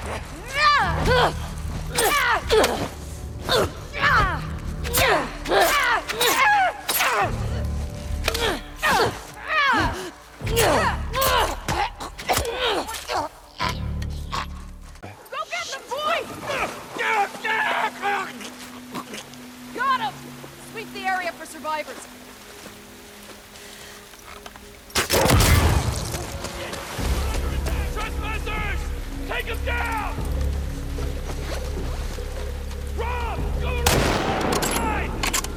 Got him! Sweep the area for survivors. Trespassers! Take him down! Rob! Go right!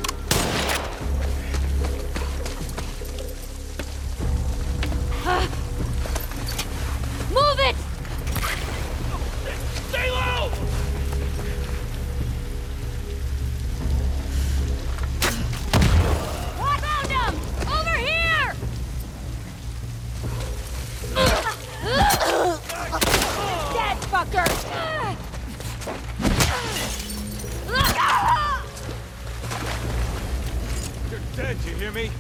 Move it! Stay low! Found him! Over here! Dead fucker! You're dead, you hear me?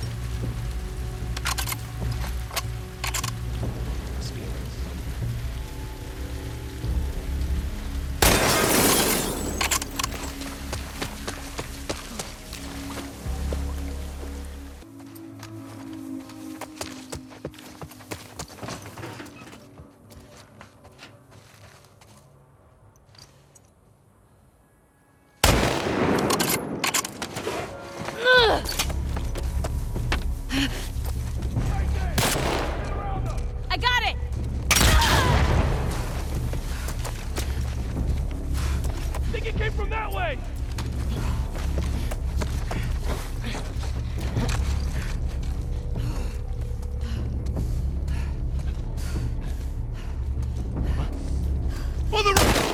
I got it! I think it came from that way! On the right!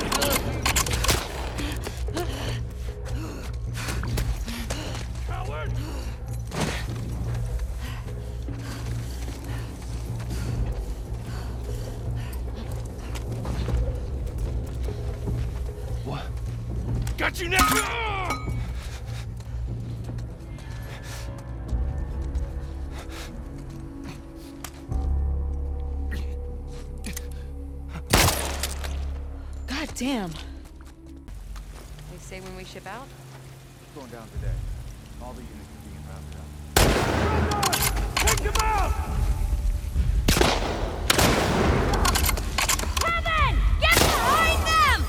Coward! What? Got you now! God damn. They say when we ship out? Going down today. All the units are being rounded up. Take him out! Kevin! Get behind them!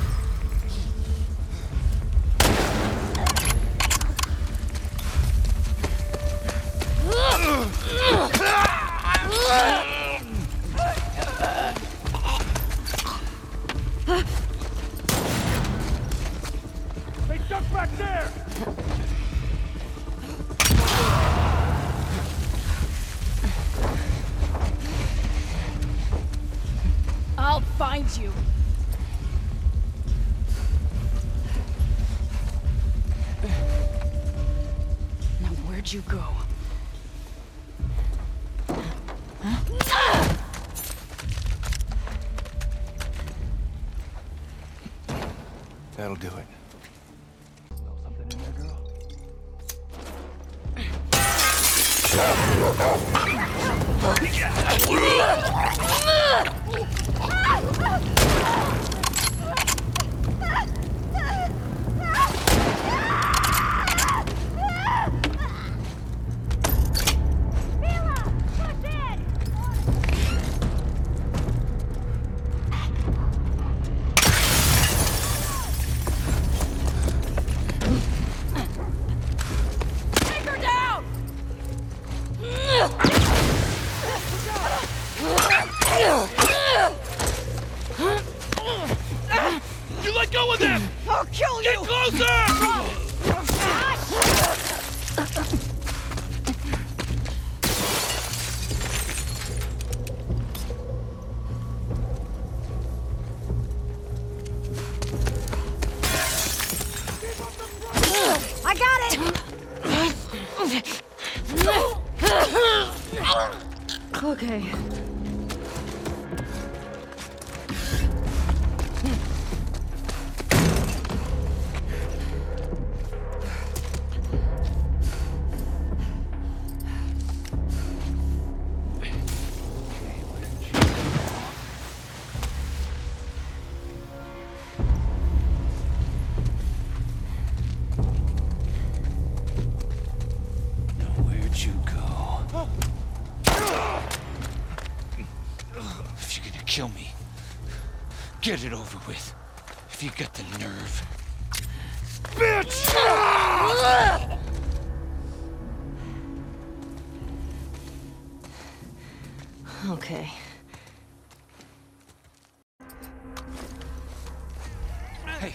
They ducked back there! I'll find you. Now where'd you go? That'll do it. Smell something in there, girl? Take her down! You let go of them! I'll kill Get you! closer! I got it! Okay. Get it over with, if you got the nerve. Bitch! Okay. Hey.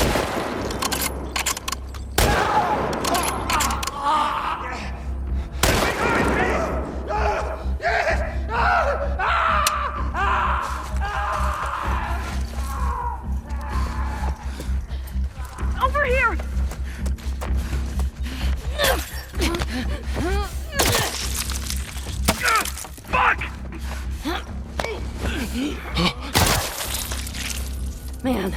Over here! Fuck! Man.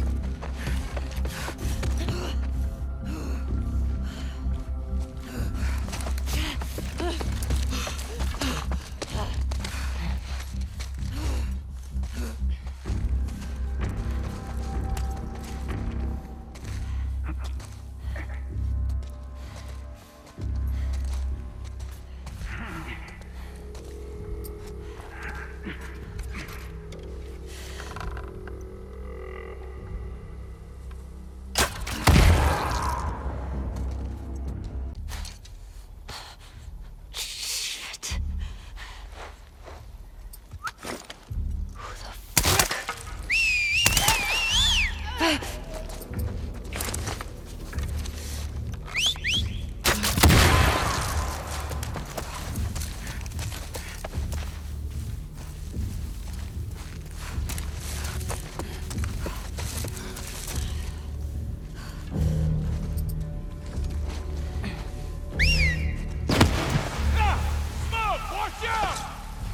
Smoke! Watch out!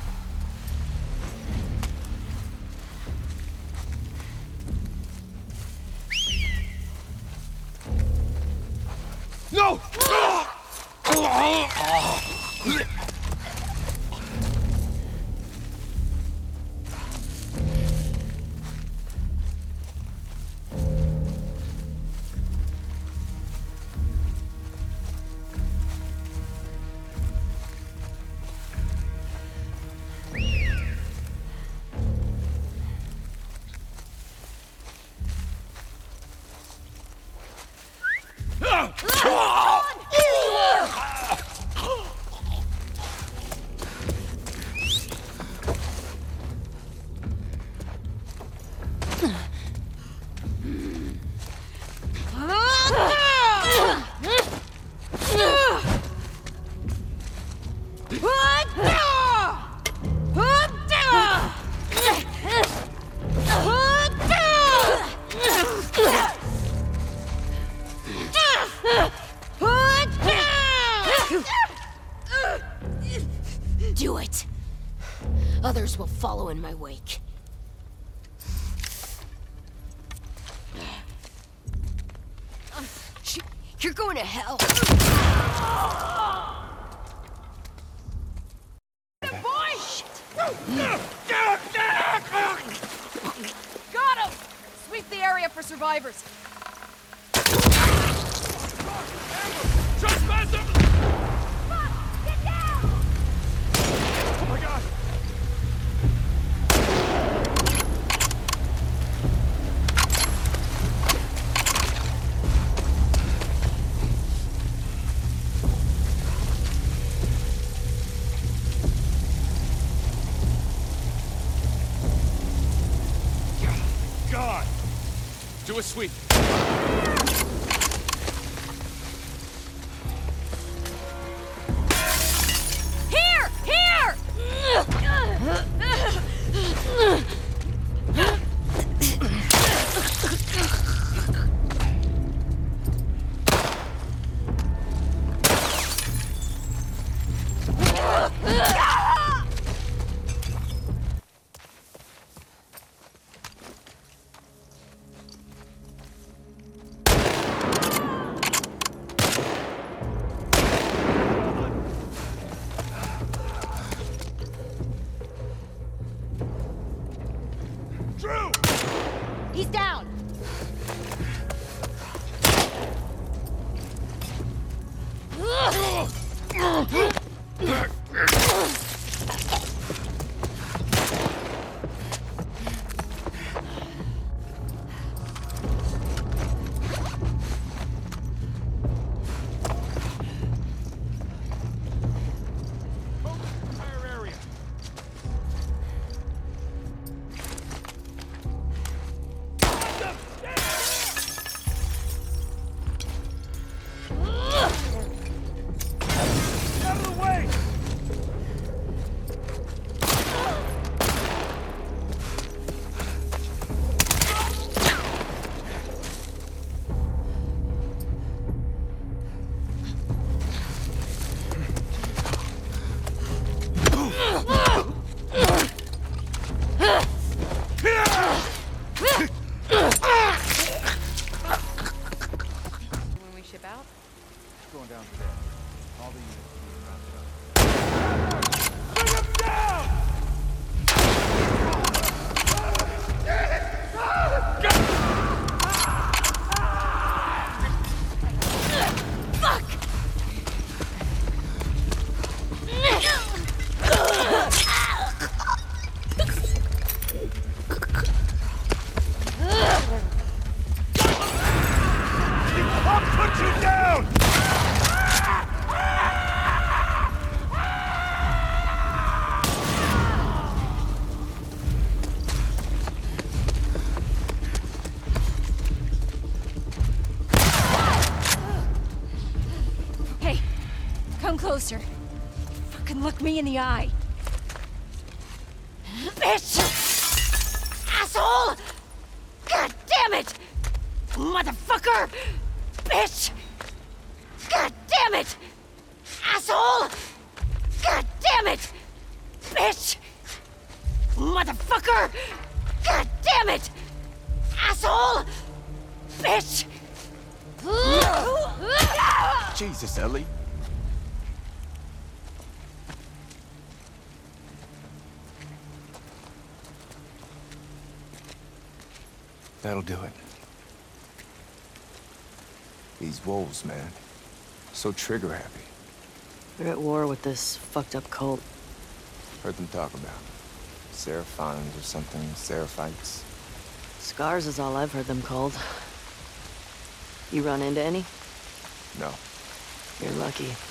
No! Do it. Others will follow in my wake. You're going to hell. Boy! Got him! Sweep the area for survivors. Trespasser! Get down! Oh my god! God! Do a sweep. Here! Here! Drew! He's down! When we ship out? Going down today. All the units are being rounded up. Bring him down! Fuck! I'll put you down! Hey, come closer. Fucking look me in the eye. Bitch! Asshole! God damn it! Motherfucker! Bitch! God damn it! Asshole! God damn it! Bitch! Motherfucker! God damn it! Asshole! Bitch! Jesus, Ellie. That'll do it. These wolves, man. So trigger happy. They're at war with this fucked up cult. Heard them talk about Seraphites or something, Seraphites. Scars is all I've heard them called. You run into any? No. You're lucky.